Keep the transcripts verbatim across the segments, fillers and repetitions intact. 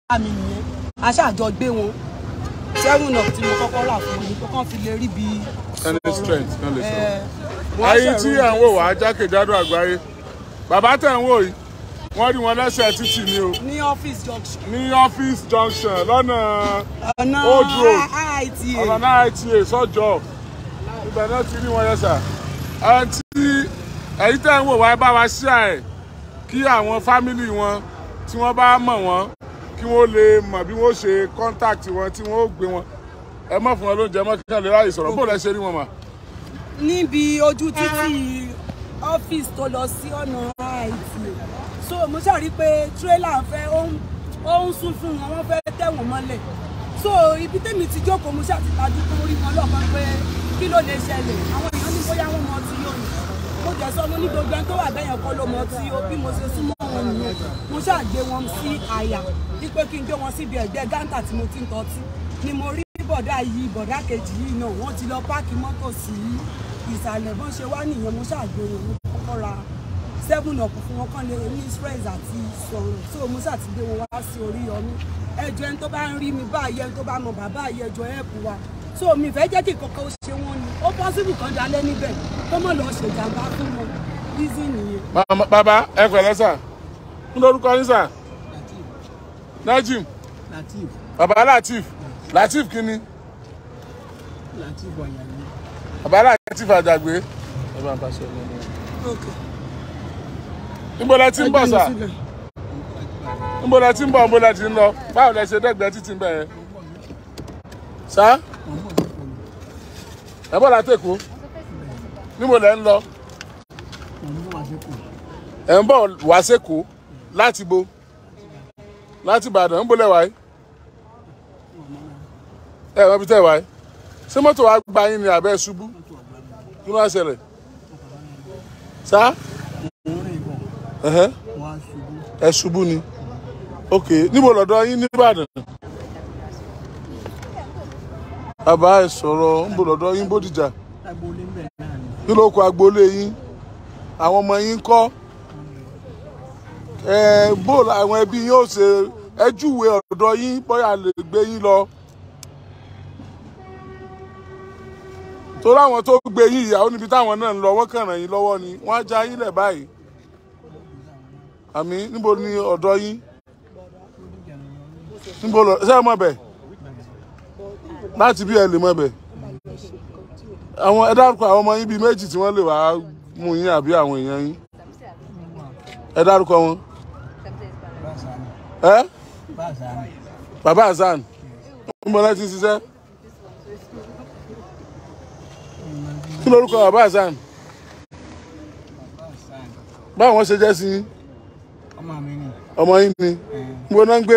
mi nìyẹn aṣáàjọ gbé wọn seven up tí mo kọ́kọ́ rà fún mi kọ́kọ́ fi lè rí bí any strength kan lè sọ. ayé tí à ń wò wá jákèjádò àgbáyé bàbá tẹ̀ ń wò yìí wọ́n rí wọn lẹ́sẹ̀ títì ni o. ní office junction. ní office junction lọ́nà ọ̀nà old road I I T A ọ̀nà I I T A sọ́jọ́ ibẹ̀ náà ti rí wọn yẹn sà. àti èyí tẹ̀ ń wò wá bá wa ṣíà ẹ̀ kí àwọn fámìlì wọn tí wọ́n bá mọ̀ wọ́n kí wọ́n lè mọ̀ bí wọ́n ṣe contact wọn tí wọ́n ó gbé wọn ẹ mọ̀ fún wọn lóúnjẹ mọ́ kíkàn lè ráyè sọ̀rọ̀ bó lẹ ṣe rí wọn mà. níbi ojú títì ọ́fíìsì tó lọ sí ọ̀nà I I T A so mo ṣàrí pé tírélà fẹ́ ó ń sún fún wọn wọ́n fẹ́ tẹ̀ wọ́n mọ́lẹ̀ so ibi tẹ́mi ti jókòó mo ṣàti tajú kó rí wọn lọ́kàn pé kí ló lè ṣẹlẹ̀ àwọn èèyàn ní bóyá wọn mọ ọtí yóò ní mo jẹ́ sọ mo ní gbogbo ẹni tó wà bẹ́yẹn kọ́ ló mọ ọtí yóò bí mo ṣe súnmọ́ wọn nìyẹn mo ṣàgbé wọn sí àyà wípé kí n gbé wọn síbi ẹ̀gbẹ́ gántà tí mo ti ń tọ́tí ni mo rí bọ̀dá yìí bọ̀dá kejì yìí náà wọ́n ti lọ páàkì mọ́tò sí ìsàlẹ̀ bọ́n ṣe wá nìyẹn mo ṣàgbé wọn mo kọ́kọ́ ra seven up fún wọn kán lè ní stress àti sọ̀rọ̀ so mo ṣàtìgbé wọn wá sí orí ọmú ẹjọ́ ẹni tó bá ń rí mi báyìí ẹni tó bá mọ bàbá yìí ẹjọ́ ẹ̀pù wa so mi fẹ́ jẹ́ kí kọ́kọ́ ó ṣe wọ́n ni ó pọ́sibù kan dalẹ́ níbẹ̀ tó mọ̀ lọ ṣèjàmbá fún wọn bísí nìyẹn. bàbá ẹ pẹ̀lẹ́ sà ń lórúkọ yín sà. Najim. Latif. Bàbá Latif. Latif kí ni? Latif Àjàgbé. Bàbá Latif Àjàgbé. Ẹ bá ń paṣẹ lẹ́nu. Okay. Níbo lẹ ti ń bọ̀ sà? Níbo lẹ ti ń bọ̀ níbo lẹ ti ń lọ? Báwo lẹ ṣe dẹ́gbẹ̀ẹ́ títí ń bẹ̀ yẹn? Sá? Ẹ bọ̀ láti Èkó? Níbo lẹ ń lọ? Ẹ ń bọ̀ wá s'Èkó láti bo? Láti Ìbàdàn ń bolẹ̀ wáyé ẹ wọ́n bí tẹ̀ wáyé ṣé mọ́tò wa gba yín ni àbẹ́ ṣubú kí ló wá ṣẹlẹ̀ sá ẹ ṣubú ni ok níbo lọ́dọ̀ yín ní Ìbàdàn bàbá ẹ sọ̀rọ̀ ń bò lọ́dọ̀ yín Bódìjà kí ló kọ agboolé yín àwọn ọmọ yín kọ́ ẹ bó àwọn ẹbí yín ó ṣe ẹ júwe ọ̀dọ̀ yín bóyá lè gbé yín lọ torí àwọn tó gbé yín ìyàwó níbi táwọn náà ń lọ wọ́n kàn ràn yín lọ́wọ́ ni wọ́n á já yín lẹ̀ báyìí àmì níbo ni ọ̀dọ̀ yín níbo lọ ṣé ẹ mọ̀ bẹ̀ láti bí ẹ lè mọ̀ bẹ̀ àwọn ẹ dárúkọ àwọn ọmọ yín bíi méjì tí wọ́n lè wá mú yín àbí àwọn èèyàn yín ẹ dárúkọ wọn. ẹ bàbá Hasan ń bọ láti ṣiṣẹ́ kí lórúkọ bàbá Hasan báwo wọ́n ṣe jẹ́ sí yín ọmọ yín ni ń bọ náà ń gbé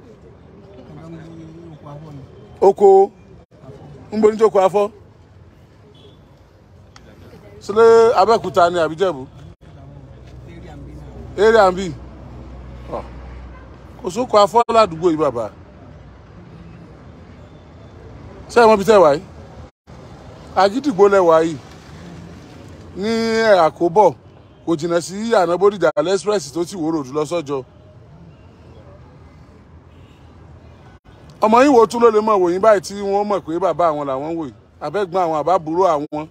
oko ń bọ níjókòó afọ sílé Abẹ́òkúta ni àbíjẹ̀bú eré àmbí kò sóko afọ ládùúgbò yìí bàbá ṣé ẹ mọ̀ bí tẹ́ wà yìí Àgídìgbò lẹ́wà yìí ní Àkóbọ̀ kò jìnnà sí àná Bódìjà express tó ti wòrò lọ sọ́jọ́ ọmọ yín wo tún ló lè mọ̀ wòyìn báyìí tí wọ́n mọ̀ pé bàbá àwọn làwọn ń wò yìí àbẹ́gbọ́n àwọn àbábúrò àwọn.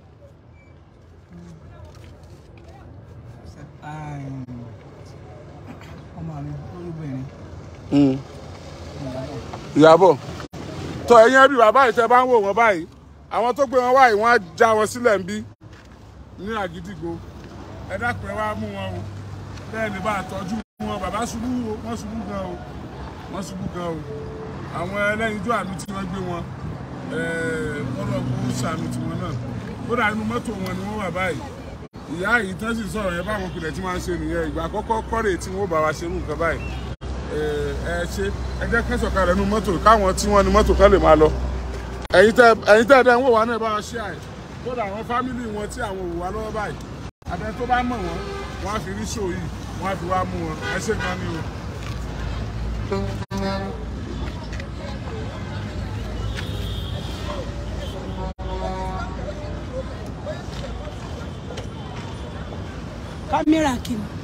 Ìyàbọ̀ tó ẹ̀yin ẹbí bàbá yìí tẹ́ bá ń wò wọ́n báyìí àwọn tó gbé wọn wáyìí wọ́n á já wọn sílẹ̀ ń bí ní Àgídìgbò ẹ dákun ẹ wá mú wọn o bẹ́ẹ̀ ni bá tọ́jú wọn bàbá ṣubú wọn ṣubú gan o wọ́n ṣubú gan o àwọn ẹlẹ́yinjú àánú tí wọ́n gbé wọn ọlọ́ọ̀kú ṣàánú tiwọn náà kódà inú mọ́tò wọn ni wọ́n wà báyìí ìyá yìí tán sì sọ̀rọ̀ yẹn báwọn kìlẹ̀ tí wọ́n ń ṣe nìyẹn ìgbà àkọ́kọ́ kọ́rè tí wọ́n bá wa ṣerú nǹkan báyìí ẹ ṣe ẹ jẹ́ kẹ́sọ̀ka rẹ̀ nu mọ́tò káwọn tí wọ́n ní mọ́tò kan lè máa lọ ẹ̀yin tẹ́ ẹ̀yin tẹ́ ẹ̀dá ń wò wá náà bá wa ṣe àì kódà àwọn fámìlì wọn tí àwọn òwò wá lọ́wọ́ báyìí abẹ tó bá mọ̀ wọ́n wọ́n á fi rí ṣòó yìí wọ́n á fi wá mú wọn ẹ ṣe gan ni o. kámẹ́rà kìíní.